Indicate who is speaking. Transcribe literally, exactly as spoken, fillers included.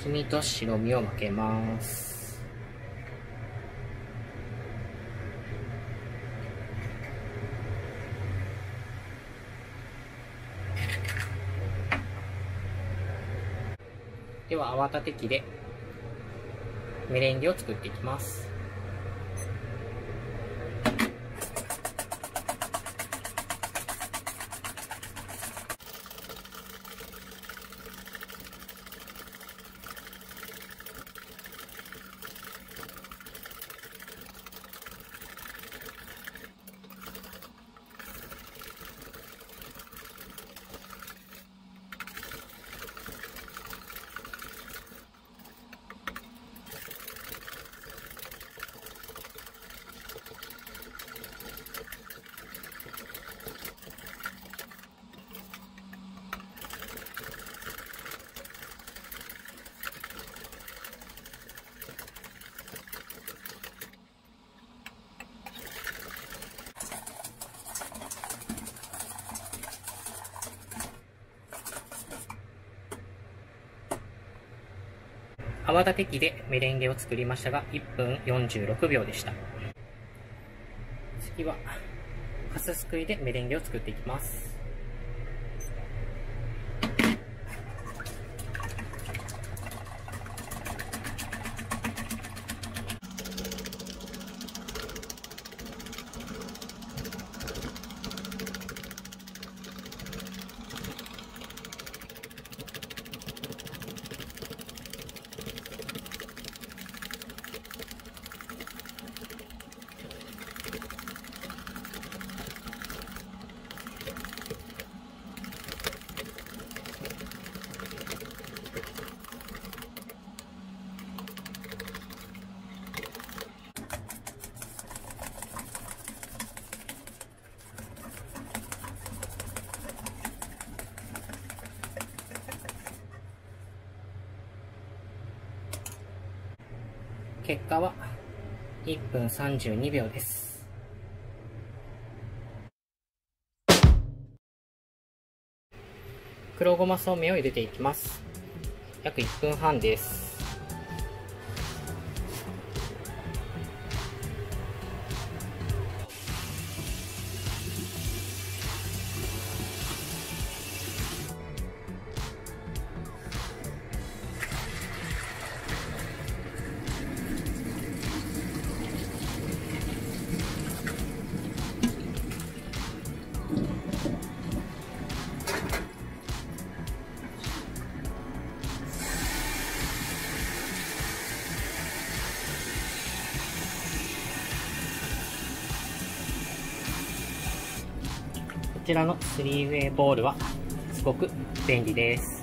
Speaker 1: 黄身と白身を分けます。では泡立て器でメレンゲを作っていきます。泡立て器でメレンゲを作りましたが、いっぷんよんじゅうろくびょうでした。次は、ハスすくいでメレンゲを作っていきます。結果はいっぷんさんじゅうにびょうです。黒ごまそうめんを茹でていきます。約いっぷんはんです。こちらのスリーウェイボウルはすごく便利です。